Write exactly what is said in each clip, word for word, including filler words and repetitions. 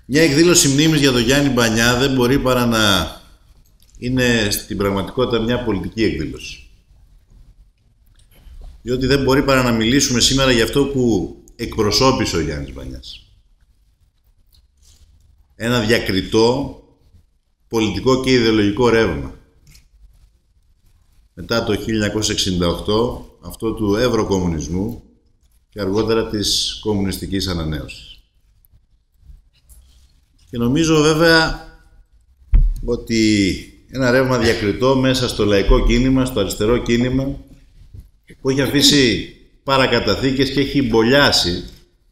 Μια εκδήλωση μνήμης για τον Γιάννη Μπανιά δεν μπορεί παρά να είναι στην πραγματικότητα μια πολιτική εκδήλωση. Διότι δεν μπορεί παρά να μιλήσουμε σήμερα για αυτό που εκπροσώπησε ο Γιάννης Μπανιάς. Ένα διακριτό πολιτικό και ιδεολογικό ρεύμα. Μετά το χίλια εννιακόσια εξήντα οκτώ, αυτό του ευρωκομμουνισμού και αργότερα της κομμουνιστικής ανανέωσης. Και νομίζω βέβαια ότι ένα ρεύμα διακριτό μέσα στο λαϊκό κίνημα, στο αριστερό κίνημα, που έχει αφήσει παρακαταθήκες και έχει μπολιάσει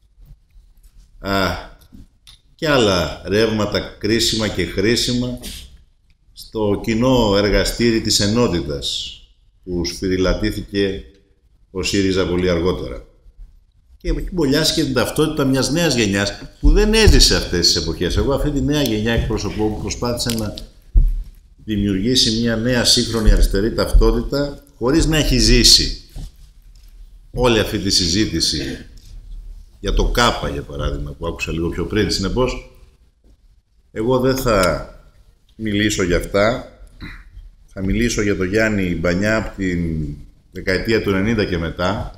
α, και άλλα ρεύματα κρίσιμα και χρήσιμα στο κοινό εργαστήρι της ενότητας που σφυριλατήθηκε ο ΣΥΡΙΖΑ πολύ αργότερα. Και έχει μπολιάσει και την ταυτότητα μιας νέας γενιάς που δεν έζησε αυτές τις εποχές. Εγώ αυτή τη νέα γενιά εκπροσωπώ που προσπάθησε να δημιουργήσει μια νέα σύγχρονη αριστερή ταυτότητα χωρίς να έχει ζήσει όλη αυτή τη συζήτηση για το ΚΑΠΑ, για παράδειγμα, που άκουσα λίγο πιο πριν. Συνεπώς, εγώ δεν θα μιλήσω για αυτά. Θα μιλήσω για τον Γιάννη Μπανιά από την δεκαετία του ενενήντα και μετά,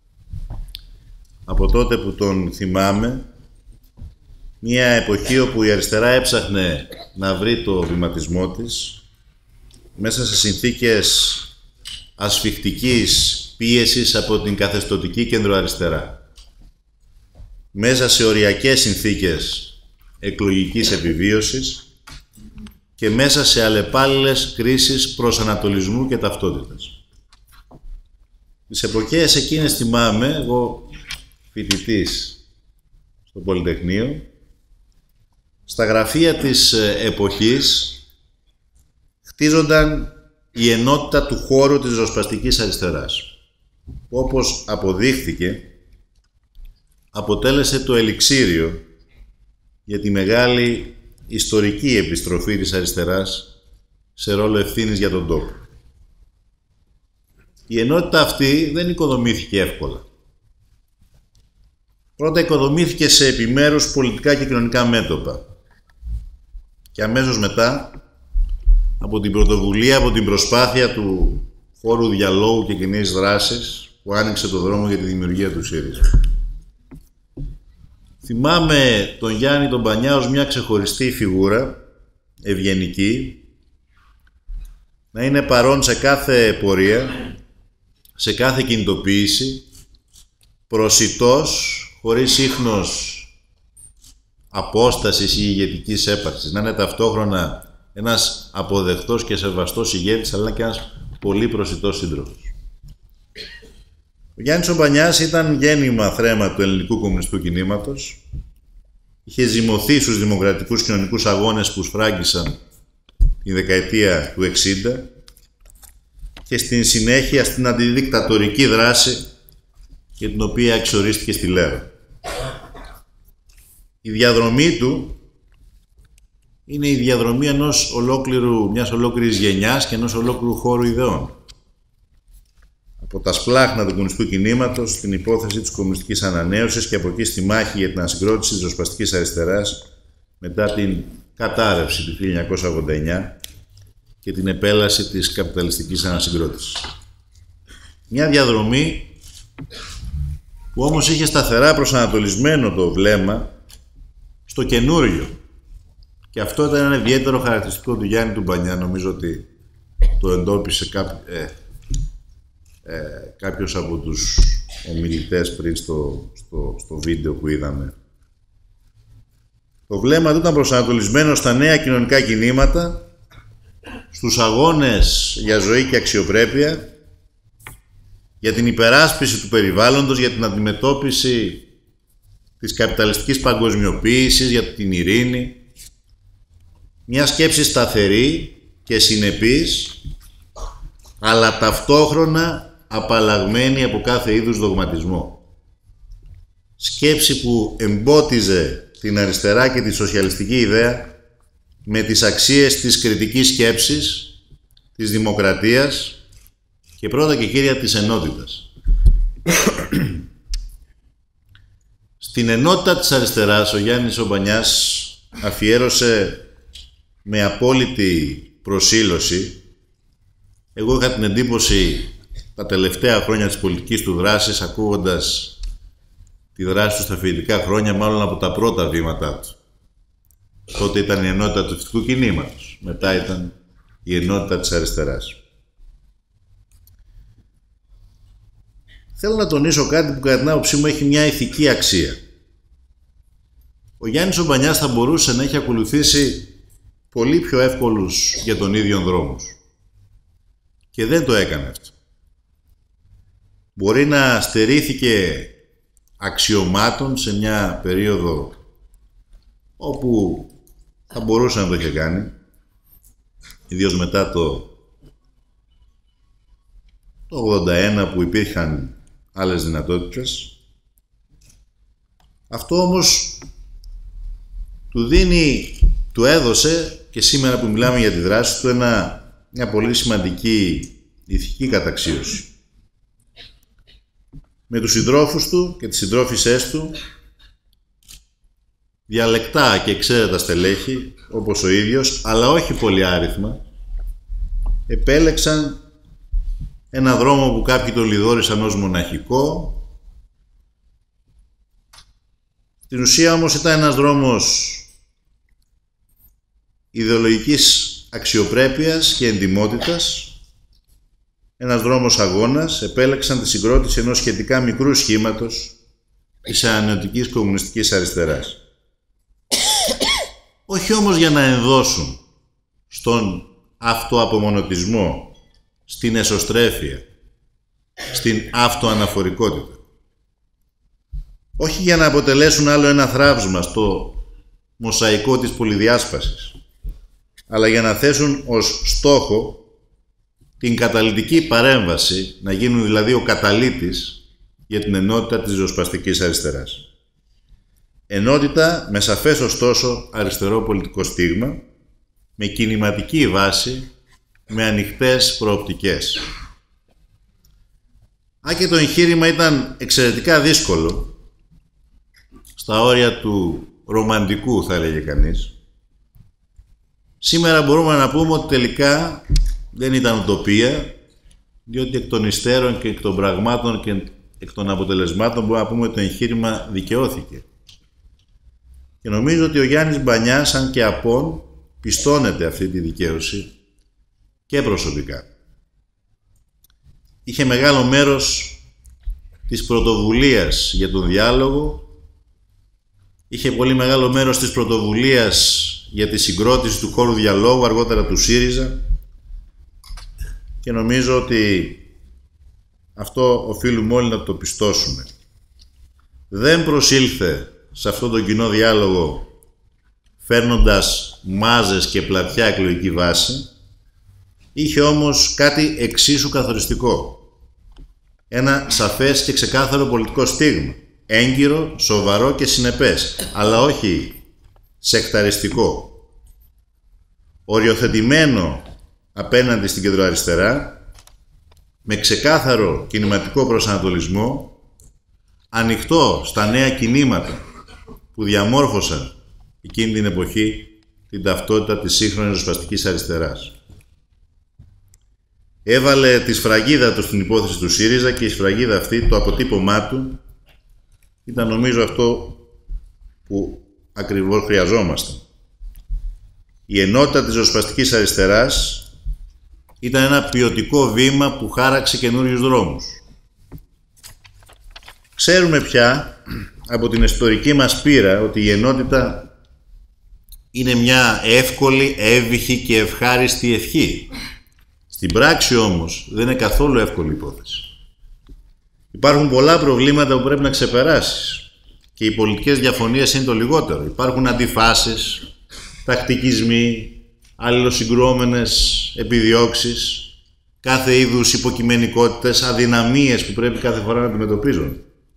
από τότε που τον θυμάμαι, μια εποχή όπου η αριστερά έψαχνε να βρει το βηματισμό της μέσα σε συνθήκες ασφιχτικής πίεσης από την καθεστωτική κεντροαριστερά. Μέσα σε οριακές συνθήκες εκλογικής επιβίωσης και μέσα σε αλλεπάλληλες κρίσεις προσανατολισμού και ταυτότητας. Τις εποχές εκείνες θυμάμαι, εγώ φοιτητής στο Πολυτεχνείο, στα γραφεία της εποχής χτίζονταν η ενότητα του χώρου της ριζοσπαστικής αριστεράς, που όπως αποδείχθηκε αποτέλεσε το ελιξίριο για τη μεγάλη ιστορική επιστροφή της αριστεράς σε ρόλο ευθύνης για τον τόπο. Η ενότητα αυτή δεν οικοδομήθηκε εύκολα. Πρώτα οικοδομήθηκε σε επιμέρους πολιτικά και κοινωνικά μέτωπα και αμέσως μετά από την πρωτοβουλία, από την προσπάθεια του χώρου διαλόγου και κοινής δράσης που άνοιξε το δρόμο για τη δημιουργία του ΣΥΡΙΖΑ. Θυμάμαι τον Γιάννη τον Μπανιά ως μια ξεχωριστή φιγούρα, ευγενική, να είναι παρόν σε κάθε πορεία, σε κάθε κινητοποίηση, προσιτός, χωρίς ίχνος απόστασης ή ηγετικής έπαρξης, να είναι ταυτόχρονα ένας αποδεκτός και σεβαστός ηγέτης, αλλά και ένας πολύ προσιτός σύντροφος. Ο Γιάννης ο Μπανιάς ήταν γέννημα θρέμα του ελληνικού κομμουνιστικού κινήματος. Είχε ζυμωθεί στους δημοκρατικούς κοινωνικούς αγώνες που σφράγγισαν τη δεκαετία του εξήντα και στην συνέχεια στην αντιδικτατορική δράση για την οποία εξορίστηκε στη Λέρα. Η διαδρομή του είναι η διαδρομή ενός ολόκληρου, μιας ολόκληρης γενιάς και ενός ολόκληρου χώρου ιδεών. Από τα σπλάχνα του κομμουνιστικού κινήματος, στην υπόθεση της κομμουνιστικής ανανέωσης και από εκεί στη μάχη για την ανασυγκρότηση της ριζοσπαστικής αριστεράς μετά την κατάρρευση του χίλια εννιακόσια ογδόντα εννιά και την επέλαση της καπιταλιστικής ανασυγκρότησης. Μια διαδρομή που όμως είχε σταθερά προσανατολισμένο το βλέμμα στο καινούριο. Και αυτό ήταν ένα ιδιαίτερο χαρακτηριστικό του Γιάννη του Μπανιά. Νομίζω ότι το εντόπισε κάποιο, ε, ε, κάποιος από τους ομιλητές πριν στο, στο, στο βίντεο που είδαμε. Το βλέμμα του ήταν προσανατολισμένο στα νέα κοινωνικά κινήματα, στους αγώνες για ζωή και αξιοπρέπεια, για την υπεράσπιση του περιβάλλοντος, για την αντιμετώπιση της καπιταλιστικής παγκοσμιοποίησης, για την ειρήνη. Μια σκέψη σταθερή και συνεπής, αλλά ταυτόχρονα απαλλαγμένη από κάθε είδους δογματισμό. Σκέψη που εμπότιζε την αριστερά και τη σοσιαλιστική ιδέα με τις αξίες της κριτικής σκέψης, της δημοκρατίας και πρώτα και κύρια της ενότητας. Στην ενότητα της αριστεράς, ο Γιάννης ο Μπανιάς αφιέρωσε με απόλυτη προσήλωση. Εγώ είχα την εντύπωση τα τελευταία χρόνια της πολιτικής του δράσης, ακούγοντας τη δράση του στα φοιτητικά χρόνια, μάλλον από τα πρώτα βήματά του. Τότε ήταν η ενότητα του φοιτητικού κινήματος, μετά ήταν η ενότητα της αριστεράς. Θέλω να τονίσω κάτι που κατά την άποψή μου έχει μια ηθική αξία. Ο Γιάννης ο Μπανιάς θα μπορούσε να έχει ακολουθήσει πολύ πιο εύκολους για τον ίδιο δρόμους. Και δεν το έκανε αυτό. Μπορεί να στερήθηκε αξιωμάτων σε μια περίοδο όπου θα μπορούσε να το είχε κάνει, ιδίως μετά το, το ογδόντα ένα που υπήρχαν άλλες δυνατότητες. Αυτό όμως του δίνει, του έδωσε, και σήμερα που μιλάμε για τη δράση του, ένα, μια πολύ σημαντική ηθική καταξίωση. Με τους συντρόφους του και τις συντρόφισσές του, διαλεκτά και εξαίρετα στελέχη, όπως ο ίδιος, αλλά όχι πολύ άριθμα, επέλεξαν ένα δρόμο που κάποιοι το λιδόρισαν ως μοναχικό. Στην ουσία όμως ήταν ένας δρόμος ιδεολογικής αξιοπρέπειας και εντιμότητας, ένας δρόμος αγώνας. Επέλεξαν τη συγκρότηση ενός σχετικά μικρού σχήματος της ανανεωτικής κομμουνιστικής αριστεράς. Όχι όμως για να ενδώσουν στον αυτοαπομονωτισμό, στην εσωστρέφεια, στην αυτοαναφορικότητα. Όχι για να αποτελέσουν άλλο ένα θράψμα στο μοσαϊκό της πολυδιάσπασης, αλλά για να θέσουν ως στόχο την καταλυτική παρέμβαση, να γίνουν δηλαδή ο καταλύτης για την ενότητα της ριζοσπαστικής αριστεράς. Ενότητα με σαφές ωστόσο αριστερό πολιτικό στίγμα, με κινηματική βάση, με ανοιχτές προοπτικές. Αν και το εγχείρημα ήταν εξαιρετικά δύσκολο, στα όρια του ρομαντικού θα έλεγε κανείς, σήμερα μπορούμε να πούμε ότι τελικά δεν ήταν ουτοπία, διότι εκ των υστέρων και εκ των πραγμάτων και εκ των αποτελεσμάτων μπορούμε να πούμε ότι το εγχείρημα δικαιώθηκε. Και νομίζω ότι ο Γιάννης Μπανιάς, αν και απόν, πιστώνεται αυτή τη δικαίωση και προσωπικά. Είχε μεγάλο μέρος της πρωτοβουλίας για τον διάλογο, είχε πολύ μεγάλο μέρος της πρωτοβουλίας για τη συγκρότηση του χώρου διαλόγου, αργότερα του ΣΥΡΙΖΑ, και νομίζω ότι αυτό οφείλουμε όλοι να το πιστώσουμε. Δεν προσήλθε σε αυτόν τον κοινό διάλογο φέρνοντας μάζες και πλατιά εκλογική βάση, είχε όμως κάτι εξίσου καθοριστικό. Ένα σαφές και ξεκάθαρο πολιτικό στίγμα. Έγκυρο, σοβαρό και συνεπές, αλλά όχι σεκταριστικό. Οριοθετημένο απέναντι στην κεντροαριστερά, με ξεκάθαρο κινηματικό προσανατολισμό, ανοιχτό στα νέα κινήματα που διαμόρφωσαν εκείνη την εποχή την ταυτότητα της σύγχρονης ριζοσπαστικής αριστεράς. Έβαλε τη σφραγίδα του στην υπόθεση του ΣΥΡΙΖΑ και η σφραγίδα αυτή, το αποτύπωμά του, ήταν νομίζω αυτό που ακριβώς χρειαζόμαστε. Η ενότητα της ριζοσπαστικής αριστεράς ήταν ένα ποιοτικό βήμα που χάραξε καινούριους δρόμους. Ξέρουμε πια από την ιστορική μας πείρα ότι η ενότητα είναι μια εύκολη, εύβυχη και ευχάριστη ευχή. Στην πράξη όμως δεν είναι καθόλου εύκολη υπόθεση. Υπάρχουν πολλά προβλήματα που πρέπει να ξεπεράσεις και οι πολιτικές διαφωνίες είναι το λιγότερο. Υπάρχουν αντιφάσεις, τακτικισμοί, αλληλοσυγκρουόμενες επιδιώξεις, κάθε είδους υποκειμενικότητες, αδυναμίες που πρέπει κάθε φορά να αντιμετωπίζουν.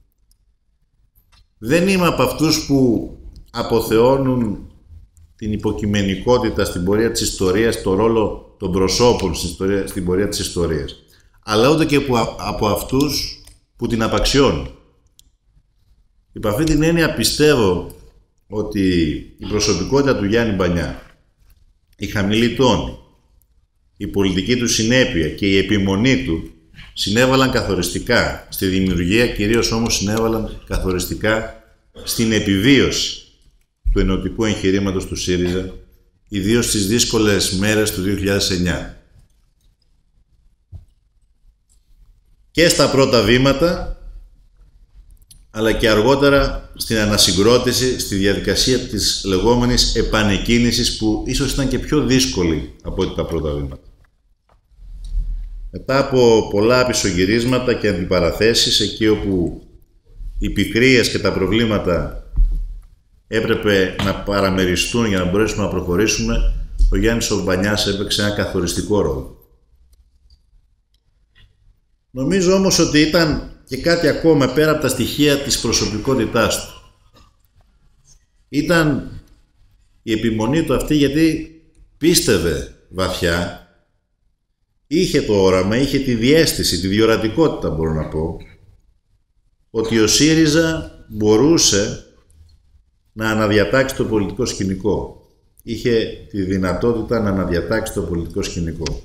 Δεν είμαι από αυτούς που αποθεώνουν την υποκειμενικότητα στην πορεία της ιστορίας, το ρόλο των προσώπων στην, ιστορία, στην πορεία της ιστορίας, αλλά ούτε και από, από αυτούς που την απαξιώνουν. Υπ' αυτή την έννοια πιστεύω ότι η προσωπικότητα του Γιάννη Μπανιά, η χαμηλή τόνη, η πολιτική του συνέπεια και η επιμονή του συνέβαλαν καθοριστικά στη δημιουργία, κυρίως όμως συνέβαλαν καθοριστικά στην επιβίωση του ενωτικού εγχειρήματος του ΣΥΡΙΖΑ, ιδίως στις δύσκολες μέρες του δύο χιλιάδες εννιά. Και στα πρώτα βήματα, αλλά και αργότερα στην ανασυγκρότηση, στη διαδικασία της λεγόμενης επανεκκίνησης, που ίσως ήταν και πιο δύσκολη από ό,τι τα πρώτα βήματα. Μετά από πολλά πισωγυρίσματα και αντιπαραθέσεις, εκεί όπου οι πικρίες και τα προβλήματα έπρεπε να παραμεριστούν για να μπορέσουμε να προχωρήσουμε, ο Γιάννης ο Μπανιάς έπαιξε ένα καθοριστικό ρόλο. Νομίζω όμως ότι ήταν και κάτι ακόμα πέρα από τα στοιχεία της προσωπικότητάς του. Ήταν η επιμονή του αυτή, γιατί πίστευε βαθιά, είχε το όραμα, είχε τη διαίσθηση, τη διορατικότητα μπορώ να πω, ότι ο ΣΥΡΙΖΑ μπορούσε να αναδιατάξει το πολιτικό σκηνικό. Είχε τη δυνατότητα να αναδιατάξει το πολιτικό σκηνικό.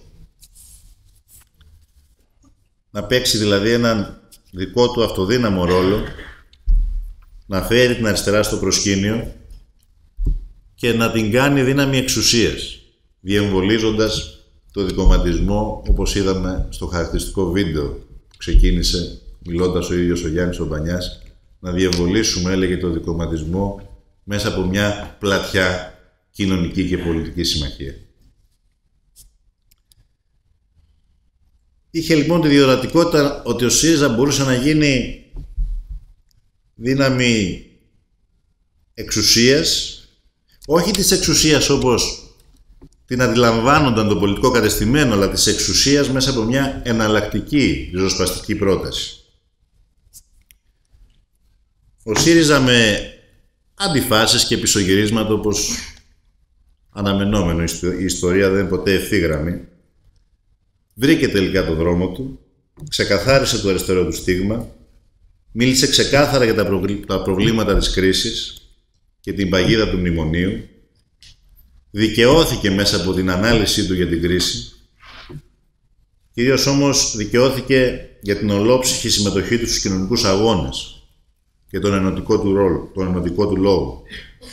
Να παίξει δηλαδή έναν δικό του αυτοδύναμο ρόλο, να φέρει την αριστερά στο προσκήνιο και να την κάνει δύναμη εξουσίας, διεμβολίζοντας το δικομματισμό, όπως είδαμε στο χαρακτηριστικό βίντεο που ξεκίνησε μιλώντας ο ίδιος ο Γιάννης ο Μπανιάς, να διεμβολήσουμε, έλεγε, το δικομματισμό μέσα από μια πλατιά κοινωνική και πολιτική συμμαχία. Είχε λοιπόν τη διορατικότητα ότι ο ΣΥΡΙΖΑ μπορούσε να γίνει δύναμη εξουσίας, όχι της εξουσίας όπως την αντιλαμβάνονταν το πολιτικό κατεστημένο, αλλά της εξουσίας μέσα από μια εναλλακτική ριζοσπαστική πρόταση. Ο ΣΥΡΙΖΑ με αντιφάσεις και πισωγυρίσματα, όπως αναμενόμενο, η ιστορία δεν είναι ποτέ ευθύγραμμη, βρήκε τελικά το δρόμο του, ξεκαθάρισε το αριστερό του στίγμα, μίλησε ξεκάθαρα για τα, προβλ... τα προβλήματα της κρίσης και την παγίδα του μνημονίου, δικαιώθηκε μέσα από την ανάλυση του για την κρίση, κυρίως όμως δικαιώθηκε για την ολόψυχη συμμετοχή του στους κοινωνικούς αγώνες και τον ενωτικό του ρόλο, τον ενωτικό του λόγο.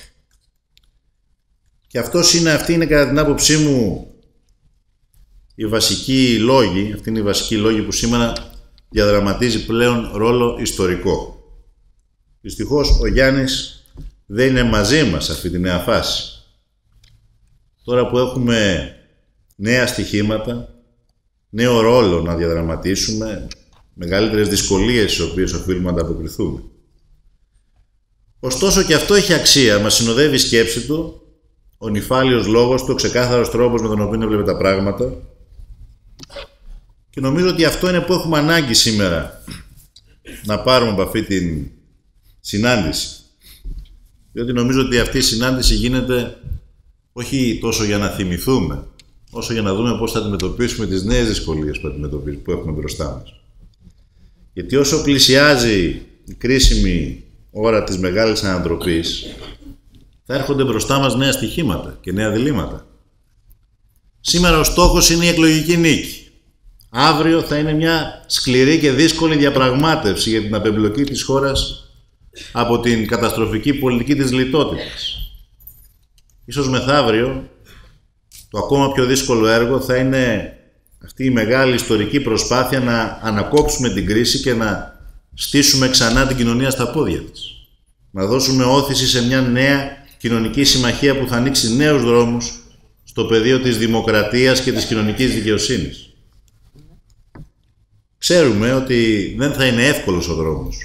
Και αυτός είναι, αυτή είναι κατά την άποψή μου οι βασικοί λόγοι, αυτή είναι η βασική λόγη που σήμερα διαδραματίζει πλέον ρόλο ιστορικό. Δυστυχώς ο Γιάννης δεν είναι μαζί μας σε αυτή τη νέα φάση. Τώρα που έχουμε νέα στοιχήματα, νέο ρόλο να διαδραματίσουμε, μεγαλύτερες δυσκολίες στις οποίες οφείλουμε να ανταποκριθούμε. Ωστόσο και αυτό έχει αξία, μας συνοδεύει η σκέψη του, ο νυφάλιος λόγος του, ο ξεκάθαρος τρόπος με τον οποίο έβλεπε τα πράγματα, και νομίζω ότι αυτό είναι που έχουμε ανάγκη σήμερα να πάρουμε από αυτή την συνάντηση. Διότι νομίζω ότι αυτή η συνάντηση γίνεται όχι τόσο για να θυμηθούμε, όσο για να δούμε πώς θα αντιμετωπίσουμε τις νέες δυσκολίες που, που έχουμε μπροστά μας. Γιατί όσο πλησιάζει η κρίσιμη ώρα της μεγάλης ανατροπής, θα έρχονται μπροστά μας νέα στοιχήματα και νέα διλήμματα. Σήμερα ο στόχος είναι η εκλογική νίκη. Αύριο θα είναι μια σκληρή και δύσκολη διαπραγμάτευση για την απεμπλοκή της χώρας από την καταστροφική πολιτική της λιτότητας. Ίσως μεθαύριο το ακόμα πιο δύσκολο έργο θα είναι αυτή η μεγάλη ιστορική προσπάθεια να ανακόψουμε την κρίση και να στήσουμε ξανά την κοινωνία στα πόδια της. Να δώσουμε όθηση σε μια νέα κοινωνική συμμαχία που θα ανοίξει νέους δρόμους στο πεδίο της δημοκρατίας και της κοινωνικής δικαιοσύνης. Ξέρουμε ότι δεν θα είναι εύκολος ο δρόμος.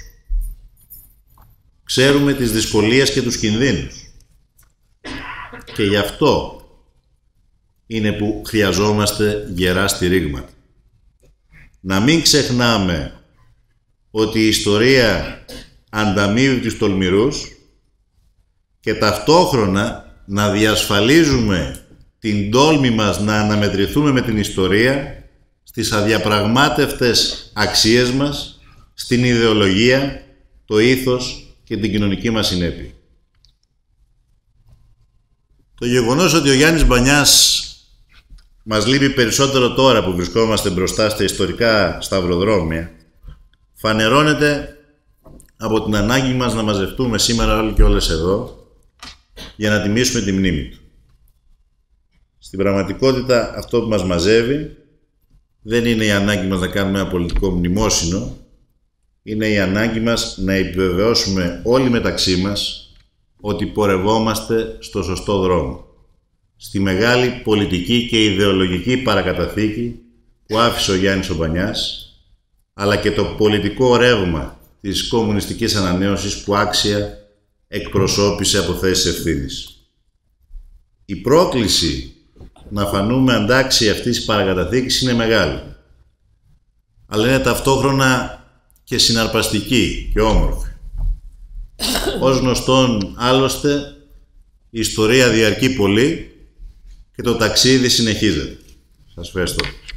Ξέρουμε τις δυσκολίες και τους κινδύνους. Και γι' αυτό είναι που χρειαζόμαστε γερά στηρίγματα. Να μην ξεχνάμε ότι η ιστορία ανταμείβει τους τολμηρούς και ταυτόχρονα να διασφαλίζουμε την τόλμη μας να αναμετρηθούμε με την ιστορία στις αδιαπραγμάτευτες αξίες μας, στην ιδεολογία, το ήθος και την κοινωνική μας συνέπεια. Το γεγονός ότι ο Γιάννης Μπανιάς μας λείπει περισσότερο τώρα που βρισκόμαστε μπροστά στα ιστορικά σταυροδρόμια φανερώνεται από την ανάγκη μας να μαζευτούμε σήμερα όλοι και όλες εδώ για να τιμήσουμε τη μνήμη του. Στην πραγματικότητα αυτό που μας μαζεύει δεν είναι η ανάγκη μας να κάνουμε ένα πολιτικό μνημόσυνο, είναι η ανάγκη μας να επιβεβαιώσουμε όλοι μεταξύ μας ότι πορευόμαστε στο σωστό δρόμο. Στη μεγάλη πολιτική και ιδεολογική παρακαταθήκη που άφησε ο Γιάννης ο Μπανιάς, αλλά και το πολιτικό ρεύμα της κομμουνιστικής ανανέωσης που άξια εκπροσώπησε από θέσεις ευθύνης. Η πρόκληση να φανούμε αντάξιοι αυτής της παρακαταθήκης είναι μεγάλη, αλλά είναι ταυτόχρονα και συναρπαστική και όμορφη. Ως γνωστόν, άλλωστε, η ιστορία διαρκεί πολύ και το ταξίδι συνεχίζεται. Σας ευχαριστώ.